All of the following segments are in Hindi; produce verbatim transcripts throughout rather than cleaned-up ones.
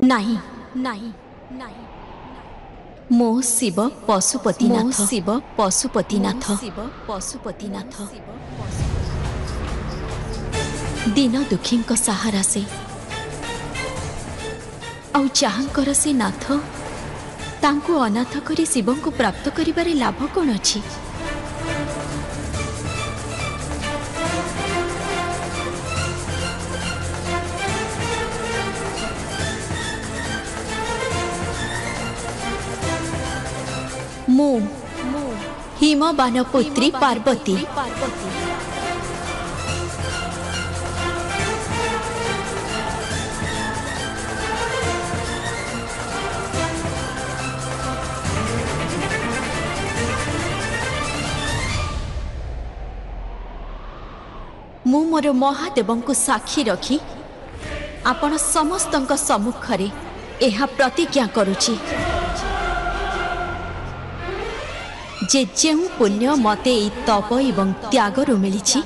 नहीं नहीं नहीं मो शिव पशुपतिनाथ मो शिव पशुपतिनाथ शिव पशुपतिनाथ दिन दुखी सहारा से आउ जहाँकर से नाथ तांको अनाथ करी शिव को प्राप्त करिबारे लाभ कौन अछि। मु हिमबान पुत्री पार्वती मु मोर महादेव को साक्षी रखी आपण समस्त सम्मुखरे एहा प्रतिज्ञा करुची जे जेउ पुण्य मते ई तप एवं त्यागरु मिलिछि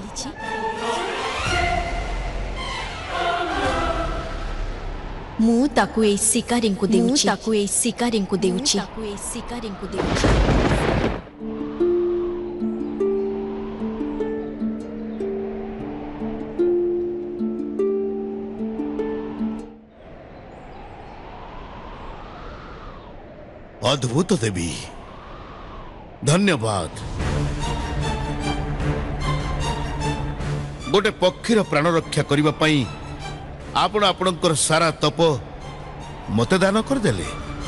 मु ताकु ए शिकारी को देउछि ताकु ए शिकारी को देउछि ताकु ए शिकारी को देउछि। अद्भुत देवी धन्यवाद। गोटे पक्षीर प्राण रक्षा करने पाई आपण आपणकर सारा तप मते दान करदेले।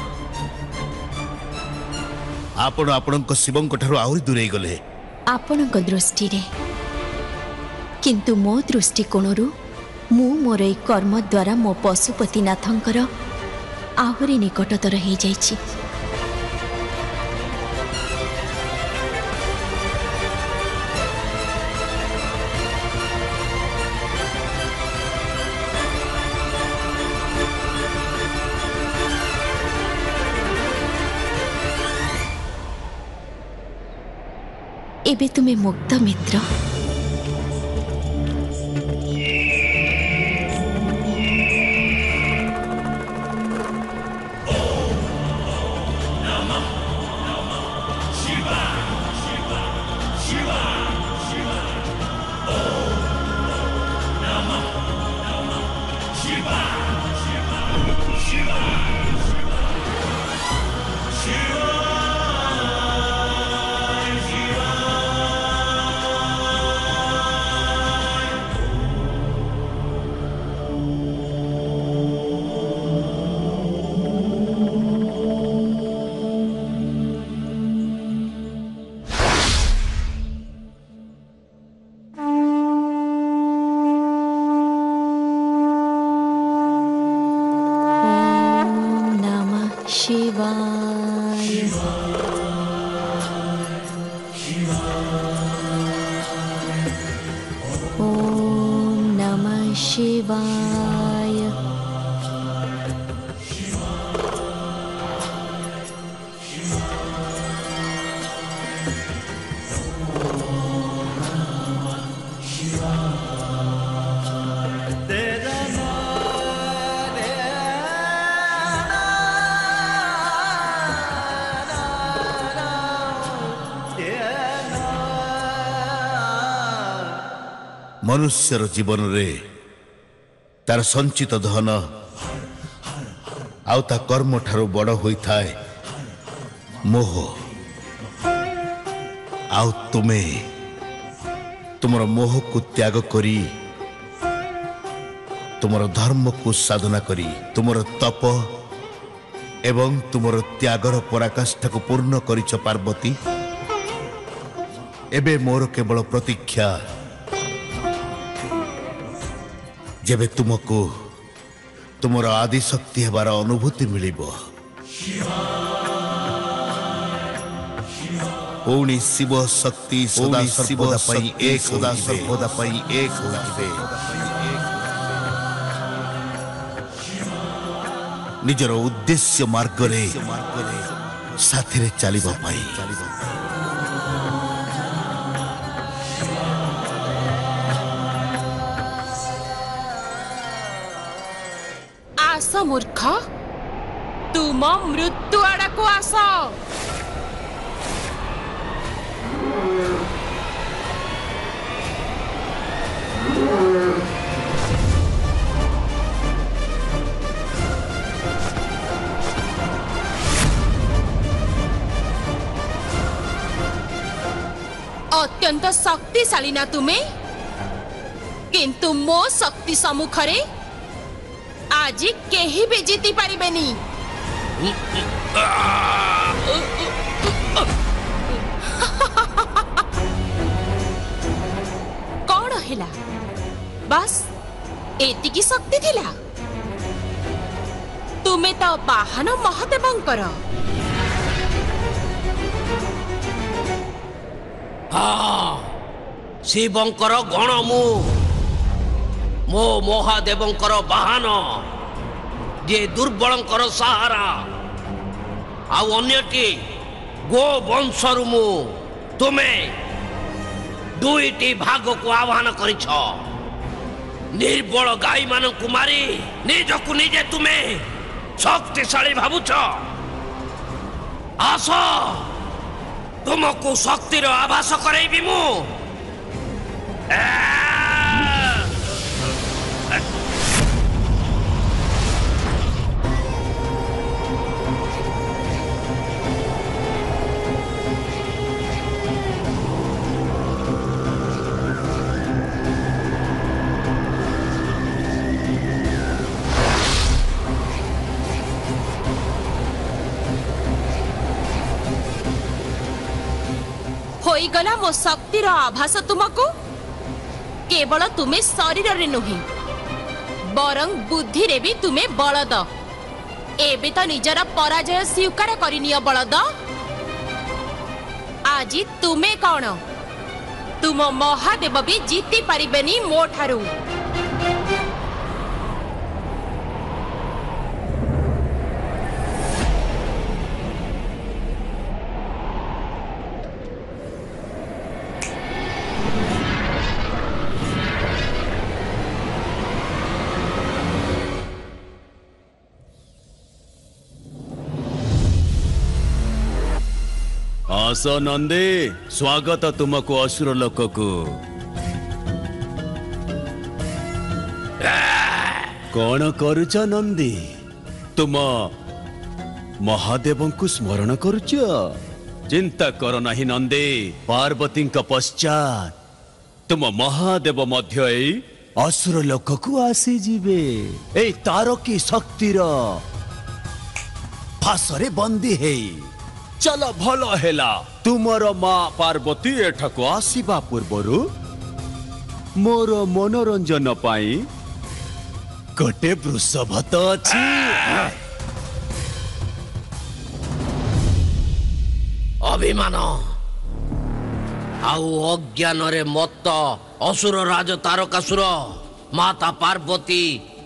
आपण आपणक शिवंक ठारू आहुरी दूरे गले आपणक दृष्टि रे, किंतु मो दृष्टिकोणरू मु मोर ए कर्म द्वारा मो पशुपतिनाथंकर आहुरी निकटतर हो जाइछि। एबे तुम्हें मुक्त मित्र। ओम नमः शिवाय। मनुष्यर जीवन रे तार संचित धन आउ ता कर्म ठारू बड़ होई थाए मोह। आउ तुमे तुमर मोह को त्याग करी तुमर धर्म को साधना करी तुमर तप एवं तुमर त्यागर पराकाष्ठा को पूर्ण करिछ पार्वती। एबे मोर केवल प्रतीक्षा जेबे तुमको तुमर आदि शक्ति हेबार अनुभूति मिलिबो। पुणी शिव शक्ति सदा सर्वदा पई एक सदा सर्वदा पई एक होइबे। निजर उद्देश्य मार्ग रे साथी रे चलिबा पई आस मूर्ख तुम मृत्यु आड़ को आस। अत्यंत शक्तिशाली ना तुम्हें, किंतु मो शक्ति सम्मुखरे आज केही भी जीति पारिबेनी। कौन हेला? बस एतिकी शक्ति थिला? तुमे तो बाहन महादेवंकर। हाँ, शिवंकर गण मु मो महादेवंकर बाहन जे दुर्बलंकर सहारा आउ अन्यटी गो वंशरु मु तुमे दुईटी भाग को आह्वान करिछ। निर्बल गाई मानकु मारी निजकु निजे तुमे शक्तिशाली भावुछ। आस तुमको शक्तिर आभास करैबी मु। होईगला मो शक्तिर आभास तुमको। केवल तुम्हें शरीर रे नुहे बरं बुद्धि रे भी तुम्हें बलद। एबे तो निजर पराजय स्वीकार करिनिय बलद। आज तुम्हें कौन तुम महादेव भी जीति पारिबेनी मो ठारू। आस नंदे, स्वागत तुमको असुर लोक को। कौन करुच नंदी? तुम महादेव को स्मरण करुच? चिंता कर नहीं नंदे, पार्वती पश्चात तुम महादेव मध्य असुर लोक को आसी जीवे। ए तारकी शक्तिर फासरे बंदी है। चल भल हेला तुमर माँ पार्वती एठाको आसीबा पूर्वरु मोर मनोरंजन पाई गोटे वृषभ तो अछि। अभिमान आउ अज्ञान रे मत्त असुर राज तारकासुर माता पार्वती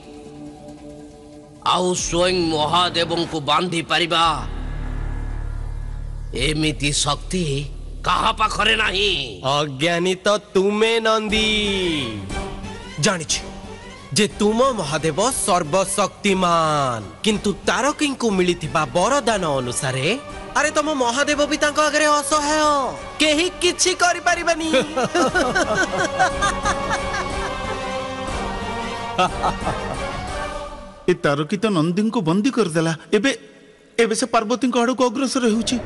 आउ स्वयं महादेव को बांधी पारिबा एमिति शक्ति कहा पाखरे नहीं। अज्ञानी तो तुमे नंदी। जानिछ जे तुम महादेव सर्वशक्तिमान, किंतु तारकी को मिलिथिबा वरदान अनुसारे अरे तुम महादेव भी तांको आगरे असहाय, केही किछि करि परिबानी। ए तारकी तो नंदी को बंदी कर देला। एबे एबे से पार्वती को आड़क अग्रसर होउची।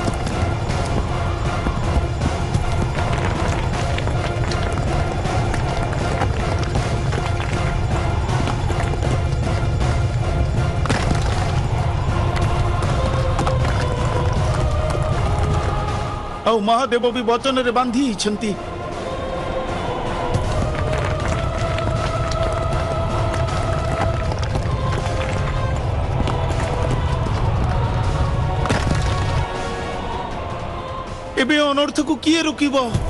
ଆଉ महादेव भी वचन रे बांधी छंती। एबे अनर्थ को किए रोकिबो?